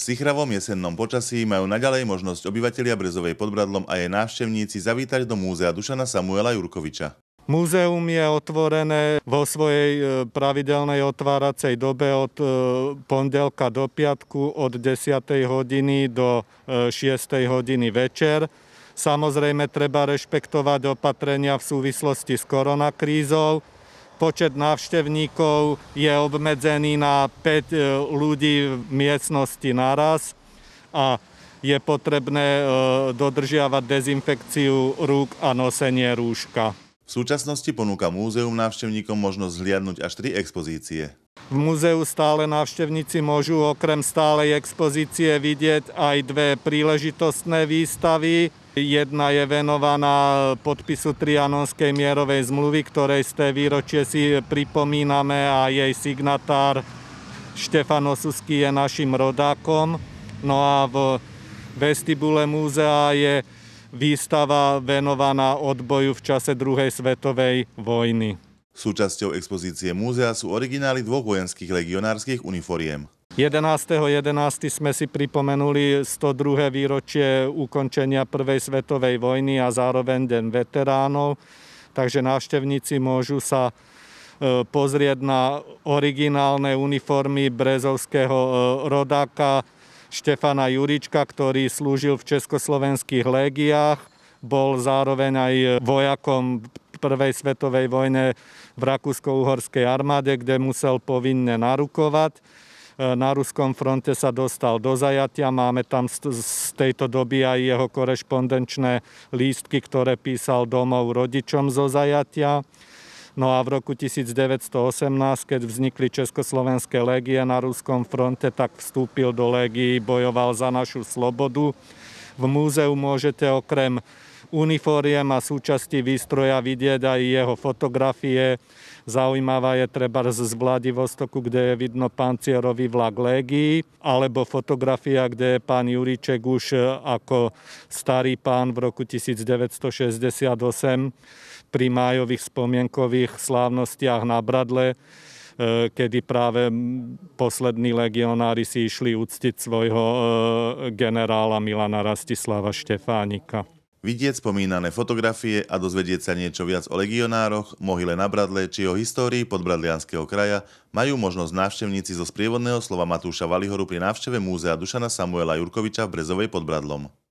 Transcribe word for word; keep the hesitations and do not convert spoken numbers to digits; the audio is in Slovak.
sichravom jesennom počasí majú naďalej možnosť obyvatelia Brezovej pod Bradlom a jej návštevníci zavítať do múzea Dušana Samuela Jurkoviča. Múzeum je otvorené vo svojej pravidelnej otváracej dobe od pondelka do piatku od desiatej hodiny do šiestej hodiny večer. Samozrejme treba rešpektovať opatrenia v súvislosti s koronakrízou. Počet návštevníkov je obmedzený na päť ľudí v miestnosti naraz a je potrebné dodržiavať dezinfekciu rúk a nosenie rúška. V súčasnosti ponúka múzeum návštevníkom možnosť zhliadnuť až tri expozície. V múzeu stále návštevníci môžu okrem stálej expozície vidieť aj dve príležitostné výstavy. Jedna je venovaná podpisu Trianonskej mierovej zmluvy, ktorej sté výročie si pripomíname a jej signatár Štefan Osusky je našim rodákom. No a v vestibule múzea je výstava venovaná odboju v čase druhej svetovej vojny. Súčasťou expozície múzea sú originály dvoch vojenských legionárskych uniforiem. jedenásteho jedenásteho sme si pripomenuli sto druhé výročie ukončenia prvej svetovej vojny a zároveň Deň veteránov, takže návštevníci môžu sa pozrieť na originálne uniformy brezovského rodáka Štefana Jurička, ktorý slúžil v československých légiách, bol zároveň aj vojakom prvej svetovej vojne v rakúsko-uhorskej armáde, kde musel povinne narukovať. Na ruskom fronte sa dostal do zajatia. Máme tam z tejto doby aj jeho korešpondenčné lístky, ktoré písal domov rodičom zo zajatia. No a v roku devätnásťstoosemnásť, keď vznikli Československé légie na ruskom fronte, tak vstúpil do légií, bojoval za našu slobodu. V múzeu môžete okrem uniforiem a súčasti výstroja vidieť aj jeho fotografie. Zaujímavá je treba z Vladivostoku, kde je vidno pancierový vlak légií, alebo fotografia, kde je pán Juriček už ako starý pán v roku devätnásťstošesťdesiatosem pri májových spomienkových slávnostiach na Bradle, kedy práve poslední legionári si išli uctiť svojho generála Milana Rastislava Štefánika. Vidieť spomínané fotografie a dozvedieť sa niečo viac o legionároch, mohyle na Bradle či o histórii podbradlianskeho kraja majú možnosť návštevníci zo sprievodného slova Matúša Valihoru pri návšteve múzea Dušana Samuela Jurkoviča v Brezovej pod Bradlom.